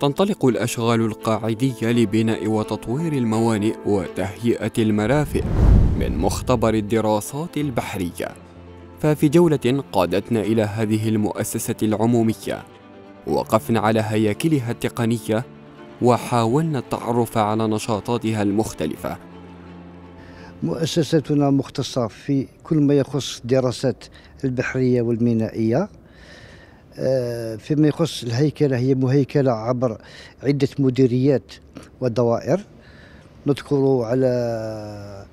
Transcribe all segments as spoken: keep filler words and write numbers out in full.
تنطلق الأشغال القاعدية لبناء وتطوير الموانئ وتهيئة المرافق من مختبر الدراسات البحرية. ففي جولة قادتنا إلى هذه المؤسسة العمومية وقفنا على هياكلها التقنية وحاولنا التعرف على نشاطاتها المختلفة. مؤسستنا مختصة في كل ما يخص الدراسات البحرية والمينائية. فيما يخص الهيكلة، هي مهيكلة عبر عدة مديريات ودوائر. نذكر على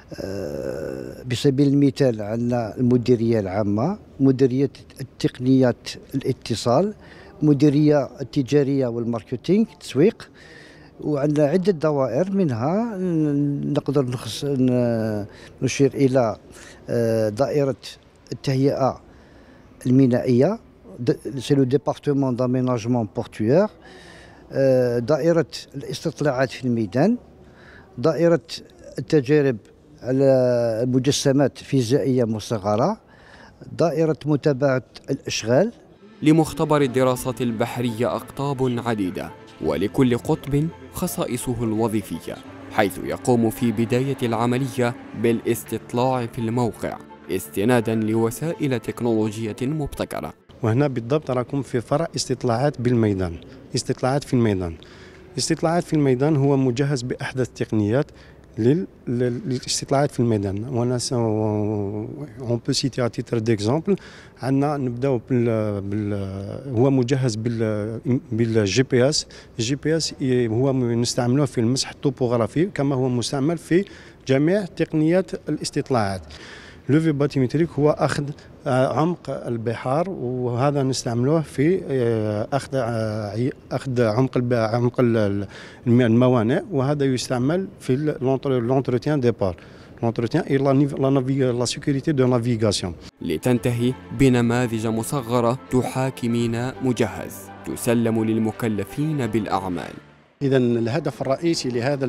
بسبيل المثال عندنا المديرية العامة، مديرية التقنيات الاتصال، مديرية التجارية والماركتينج التسويق، وعندنا عدة دوائر. منها نقدر نخص نشير إلى دائرة التهيئة المينائية، سي لو ديبارتمون داميناجمون بورتوير، دائرة الاستطلاعات في الميدان، دائرة التجارب على المجسمات الفيزيائية مصغرة، دائرة متابعة الأشغال. لمختبر الدراسات البحرية أقطاب عديدة، ولكل قطب خصائصه الوظيفية، حيث يقوم في بداية العملية بالاستطلاع في الموقع استنادا لوسائل تكنولوجية مبتكرة. وهنا بالضبط راكم في فرع استطلاعات بالميدان، استطلاعات في الميدان. استطلاعات في الميدان هو مجهز بأحدث التقنيات للاستطلاعات في الميدان. وانا اون بو سيتي ا تيتر ديكزامبل، عندنا نبداو بال, بال هو مجهز بال بالجي بي اس. الجي بي اس هو نستعملوه في المسح الطوبوغرافي كما هو مستعمل في جميع تقنيات الاستطلاعات. لوفي باتيمتريك هو اخذ عمق البحار، وهذا نستعملوه في اخذ اخذ عمق عمق الموانئ، وهذا يستعمل في لونتروتيان دي بار، لونتروتيان اي لا سيكوريتي دو نافيغاسيون. لتنتهي بنماذج مصغرة تحاكي ميناء مجهز تسلم للمكلفين بالأعمال. إذا الهدف الرئيسي لهذا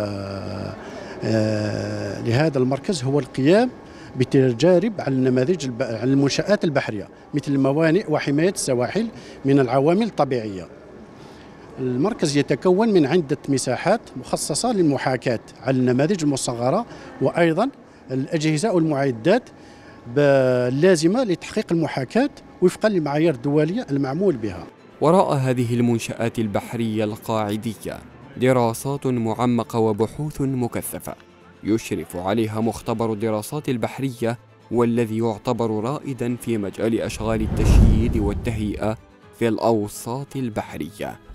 لهذا المركز هو القيام بتجارب على النماذج على المنشآت البحرية مثل الموانئ وحماية السواحل من العوامل الطبيعية. المركز يتكون من عدة مساحات مخصصة للمحاكاة على النماذج المصغرة، وأيضا الأجهزة والمعدات اللازمة لتحقيق المحاكاة وفقا للمعايير الدولية المعمول بها. وراء هذه المنشآت البحرية القاعدية دراسات معمقة وبحوث مكثفة يشرف عليها مختبر الدراسات البحرية، والذي يعتبر رائدا في مجال أشغال التشييد والتهيئة في الأوساط البحرية.